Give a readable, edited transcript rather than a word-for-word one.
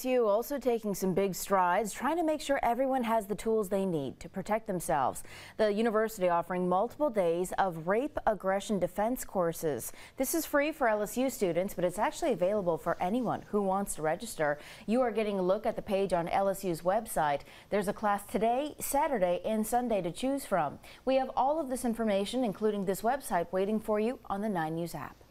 LSU also taking some big strides, trying to make sure everyone has the tools they need to protect themselves. The university offering multiple days of rape aggression defense courses. This is free for LSU students, but it's actually available for anyone who wants to register. You are getting a look at the page on LSU's website. There's a class today, Saturday, and Sunday to choose from. We have all of this information, including this website, waiting for you on the 9 News app.